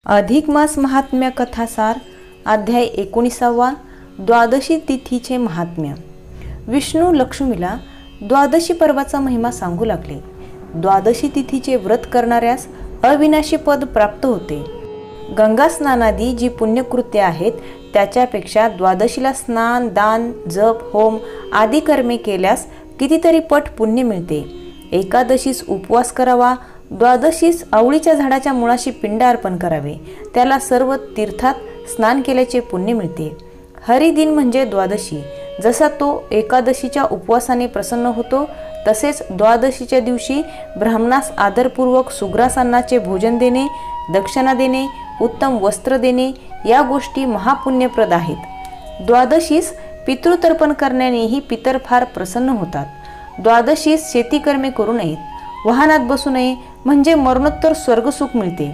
अधिक मास महात्म्य कथासार अध्याय 19 द्वादशी तिथीचे महात्म्य। विष्णू लक्ष्मीला द्वादशी पर्वाचा महिमा सांगू लागले। द्वादशी तिथीचे व्रत करणाऱ्यास अविनाशी पद प्राप्त होते। गंगा स्नानादी जी पुण्यकृत्ये आहेत त्याच्यापेक्षा द्वादशीला स्नान, दान, जप, होम आदी कर्मे केल्यास कितीतरी पट पुण्य मिळते। एकादशीस उपवास करावा, द्वादशीस आवळीच्या झाडाच्या मुळाशी पिंड अर्पण करावे, त्याला सर्व तीर्थात स्नान केल्याचे पुण्य मिळते। हरिदिन म्हणजे द्वादशी। जसा तो एकादशीच्या उपवासाने प्रसन्न होतो तसेच द्वादशीच्या दिवशी ब्राह्मणास आदरपूर्वक सुग्रास अन्नाचे भोजन देणे, दक्षिणा देणे, उत्तम वस्त्र देणे या गोष्टी महापुण्यप्रद आहेत। द्वादशीस पितृतर्पण करण्यानेही पितर फार प्रसन्न होतात। द्वादशीस शेतीकर्मे करू नयेत, वाहनात बसू नये म्हणजे मरणोत्तर स्वर्गसुख मिळते।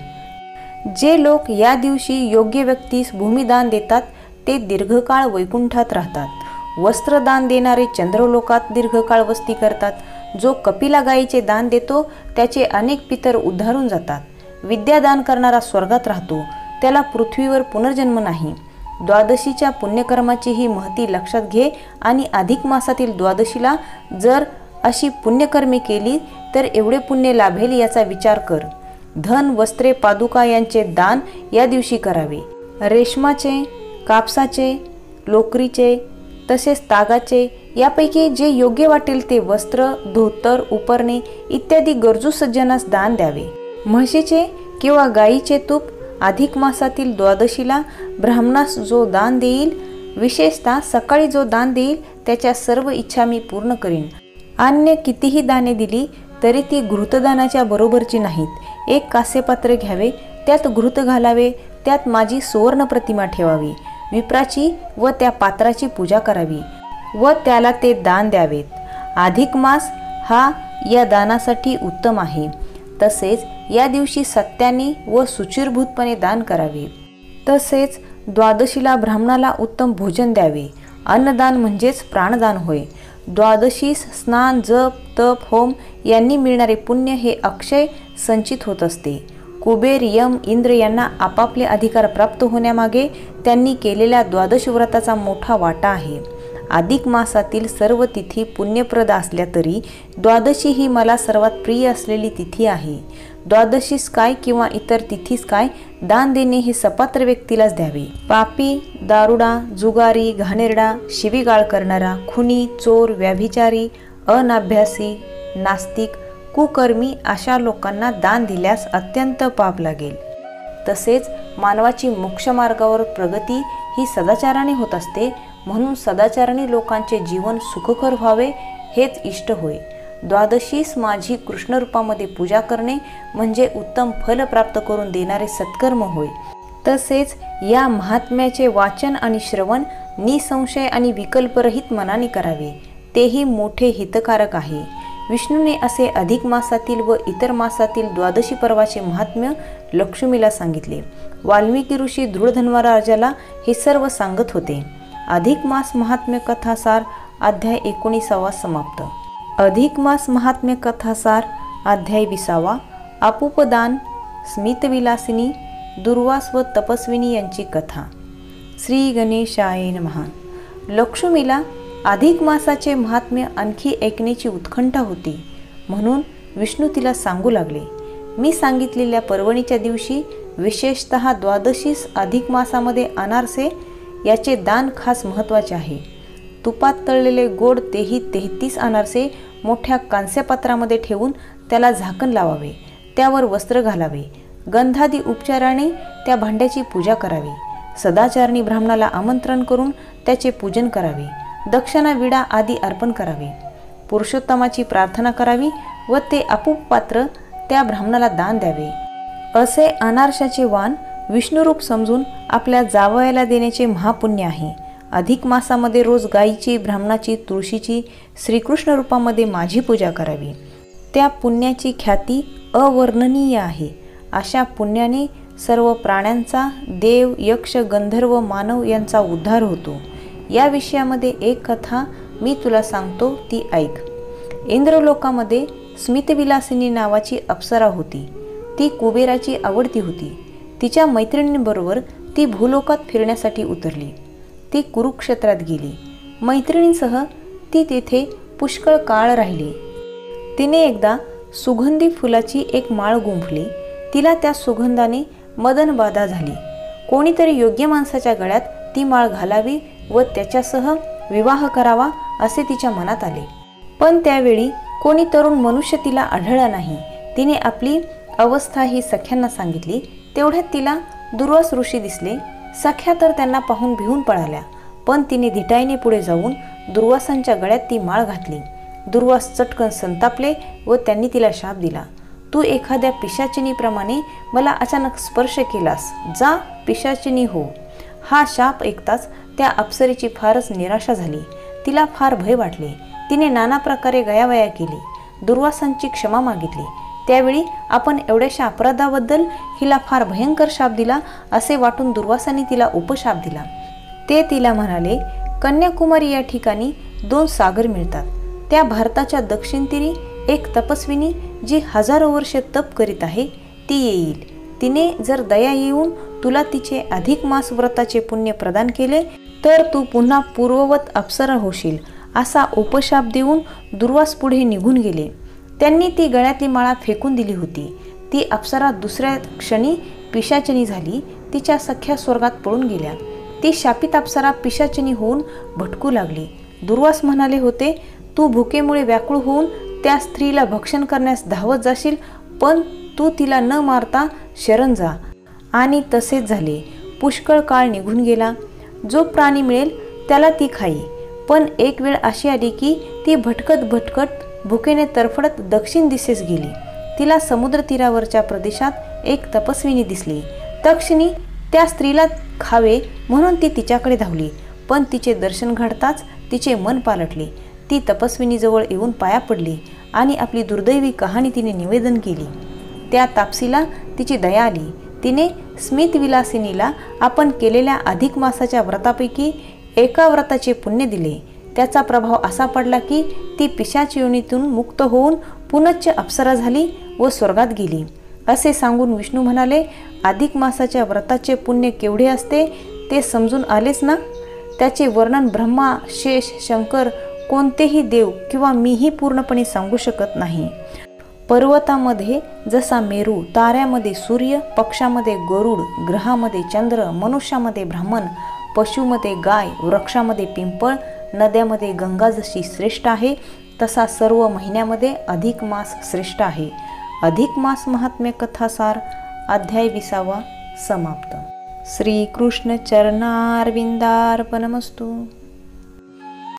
जे लोक या दिवशी योग्य व्यक्तीस भूमिदान देतात ते दीर्घकाळ वैकुंठात राहतात। वस्त्रदान देणारे चंद्रलोकात दीर्घकाळ वस्ती करतात। जो कपिला गायीचे दान देतो त्याचे अनेक पितर उद्धारून जातात। विद्यादान करणारा स्वर्गात राहतो, त्याला पृथ्वीवर पुनर्जन्म नाही। द्वादशीच्या पुण्यकर्माची ही महती लक्षात घे आणि अधिक मासातील द्वादशीला जर अशी पुण्यकर्मे केली तर एवढे पुण्य लाभेल याचा विचार कर। धन, वस्त्रे, पादुका यांचे दान या दिवशी करावे। रेशमाचे, कापसाचे, लोकरीचे तसेच तागाचे यापैकी जे योग्य वाटेल ते वस्त्र, धोतर, उपरणे इत्यादी गरजू सज्जनास दान द्यावे। म्हशीचे किंवा गायीचे तूप अधिक मासातील द्वादशीला ब्राह्मणास जो दान देईल, विशेषतः सकाळी जो दान देईल त्याच्या सर्व इच्छा मी पूर्ण करीन। अन्य कितीही दाने दिली तरी ती घृतदानाच्या बरोबरची नाहीत। एक कांस्यपात्र घ्यावे, त्यात घृत घालावे, त्यात माझी सुवर्ण प्रतिमा ठेवावी, विप्राची व त्या पात्राची पूजा करावी व त्याला ते दान द्यावेत। अधिक मास हा या दानासाठी उत्तम आहे। तसेच या दिवशी सत्याने व सुचिरभूतपणे दान करावे। तसेच द्वादशीला ब्राह्मणाला उत्तम भोजन द्यावे। अन्नदान म्हणजेच प्राणदान होय। द्वादशीस स्नान, जप, तप, होम यांनी मिळणारे पुण्य हे अक्षय संचित होत असते। कुबेर, यम, इंद्र यांना आपापले अधिकार प्राप्त होण्यामागे त्यांनी केलेल्या द्वादश व्रताचा मोठा वाटा आहे। अधिक मासातील सर्व तिथी पुण्यप्रद असल्या तरी द्वादशी ही मला सर्वात प्रिय असलेली तिथी आहे। द्वादशीस काय किंवा इतर तिथीस काय दान देणे हे सपात्र व्यक्तीलाच द्यावे। पापी, दारुडा, जुगारी, घाणेरडा, शिवीगाळ करणारा, खुनी, चोर, व्याभिचारी, अनाभ्यासी, नास्तिक, कुकर्मी अशा लोकांना दान दिल्यास अत्यंत पाप लागेल। तसेच मानवाची मोक्षमार्गावर प्रगती ही सदाचाराने होत असते, म्हणून सदाचाराने लोकांचे जीवन सुखकर व्हावे हेच इष्ट होय। द्वादशीस माझी कृष्ण रूपामध्ये पूजा करणे म्हणजे उत्तम फल प्राप्त करून देणारे सत्कर्म होय। तसेच या महात्म्याचे वाचन आणि श्रवण निसंशय आणि विकल्परहित मनाने करावे, तेही मोठे हितकारक आहे। विष्णूने असे अधिक मासातील व इतर मासातील द्वादशी पर्वाचे महात्म्य लक्ष्मीला सांगितले। वाल्मिकी ऋषी दृढधन्वा राजाला हे सर्व सांगत होते। अधिक मास महात्म्य कथासार अध्याय 19 समाप्त। अधिक मास महात्म्य कथासार अध्याय 20 आपुपदान, स्मितविलासिनी, दुर्वास व तपस्विनी यांची कथा। श्री गणेशाय नमः। लक्ष्मीला अधिक मासाचे महात्म्य आणखी ऐकण्याची उत्कंठा होती, म्हणून विष्णू तिला सांगू लागले। मी सांगितलेल्या पर्वणीच्या दिवशी विशेषतः द्वादशीस अधिक मासामध्ये अनारसे याचे दान खास महत्त्वाचे आहे। तुपात तळलेले गोड तेही 33 अनारसे मोठ्या कांस्यपात्रामध्ये ठेवून त्याला झाकण लावावे, त्यावर वस्त्र घालावे, गंधादी उपचाराने त्या भांड्याची पूजा करावी, सदाचारणी ब्राह्मणाला आमंत्रण करून त्याचे पूजन करावे, दक्षिणा, विडा आदी अर्पण करावे, पुरुषोत्तमाची प्रार्थना करावी व ते आपूप पात्र त्या ब्राह्मणाला दान द्यावे। असे अनारशाचे वाण विष्णुरूप समजून आपल्या जावयाला देण्याचे महापुण्य आहे। अधिक मासामध्ये रोज गायीची, ब्राह्मणाची, तुळशीची, श्रीकृष्ण रूपामध्ये माझी पूजा करावी। त्या पुण्याची ख्याती अवर्णनीय आहे। अशा पुण्याने सर्व प्राण्यांचा, देव, यक्ष, गंधर्व, मानव यांचा उद्धार होतो। या विषयामध्ये एक कथा मी तुला सांगतो, ती ऐक। इंद्रलोकामध्ये स्मितविलासिनी नावाची अप्सरा होती। ती कुबेराची आवडती होती। तिच्या मैत्रिणींबरोबर ती भूलोकात फिरण्यासाठी उतरली. ती कुरुक्षेत्रात गेली. मैत्रिणींसह ती तेथे पुष्कळ काळ राहिली. तिने एकदा सुगंधी फुलाची एक माळ गुंफली. तिला त्या सुगंधाने मदनबाधा झाली. कोणीतरी योग्य माणसाच्या गळ्यात ती माळ घालावी व त्याच्यासह विवाह करावा असे तिच्या मनात आले. पण त्यावेळी कोणी तरुण मनुष्य तिला आढळला नाही. तिने आपली अवस्था ही सख्यांना सांगितली. तेवढ्यात तिला दुर्वास ऋषी दिसले. सख्या तर त्यांना पाहून भिवून पळाल्या. पण तिने धिटाईने पुढे जाऊन दुर्वासांच्या गळ्यात ती माळ घातली. दुर्वास चटकन संतापले व त्यांनी तिला शाप दिला. तू एखाद्या पिशाचिनीप्रमाणे मला अचानक स्पर्श केलास. जा, पिशाचिनी हो. हा शाप ऐकताच त्या अप्सरेची फारच निराशा झाली. तिला फार भय वाटले. तिने नाना प्रकारे गयावया केली. दुर्वासांची क्षमा मागितली. त्यावेळी आपण एवढ्याशा अपराधाबद्दल हिला फार भयंकर शाप दिला असे वाटून दुर्वासांनी तिला उपशाप दिला. ते तिला म्हणाले, कन्याकुमारी या ठिकाणी 2 सागर मिळतात. त्या भारताच्या दक्षिण तीरी एक तपस्विनी जी हजारो वर्षे तप करीत आहे ती येईल. तिने जर दया येऊन तुला तिचे अधिक मास व्रताचे पुण्य प्रदान केले तर तू पुन्हा पूर्ववत अप्सरा होशील असा उपशाप देऊन दुर्वास पुढे निघून गेले. त्यांनी ती गळ्यातली माळा फेकून दिली होती. ती अप्सरा दुसऱ्या क्षणी पिशाचिनी झाली. तिच्या सख्या स्वर्गात पळून गेल्या. ती शापित अप्सरा पिशाचिनी होऊन भटकू लागली. दुर्वास म्हणाले होते, तू भुकेमुळे व्याकुळ होऊन त्या स्त्रीला भक्षण करण्यास धावत जाशील, पण तू तिला न मारता शरण जा. आणि तसेच झाले. पुष्कळ काळ निघून गेला. जो प्राणी मिळेल त्याला ती खाई. पण एक वेळ अशी आली की ती भटकत भटकत भुकेने तरफडत दक्षिण दिशेस गेली. तिला समुद्र तीरावरच्या प्रदेशात एक तपस्विनी दिसली. तक्षणी त्या स्त्रीला खावे म्हणून ती तिच्याकडे धावली. पण तिचे दर्शन घडताच तिचे मन पालटले. ती तपस्विनीजवळ येऊन पाया पडली आणि आपली दुर्दैवी कहाणी तिने निवेदन केली. त्या तापसीला तिची दया आली. तिने स्मितविलासिनीला आपण केलेल्या अधिक मासाच्या व्रतापैकी एका व्रताचे पुण्य दिले. त्याचा प्रभाव असा पडला की ती पिशाच योनीतून मुक्त होऊन पुनश्च अप्सरा झाली व स्वर्गात गेली. असे सांगून विष्णू म्हणाले, अधिक मासाच्या व्रताचे पुण्य केवढे असते ते समजून आलेच ना. त्याचे वर्णन ब्रह्मा, शेष, शंकर, कोणतेही देव किंवा मीही पूर्णपणे सांगू शकत नाही. पर्वतामध्ये जसा मेरू, ताऱ्यामध्ये सूर्य, पक्षामध्ये गरुड, ग्रहामध्ये चंद्र, मनुष्यामध्ये ब्राह्मण, पशुमध्ये गाय, वृक्षामध्ये पिंपळ, नद्यामध्ये गंगा जशी श्रेष्ठ आहे तसा सर्व महिन्यामध्ये अधिक मास श्रेष्ठ आहे. अधिक मास महात्म्य कथासार अध्याय 20 समाप्त. श्रीकृष्ण चरणारविंदार्पणमस्तु.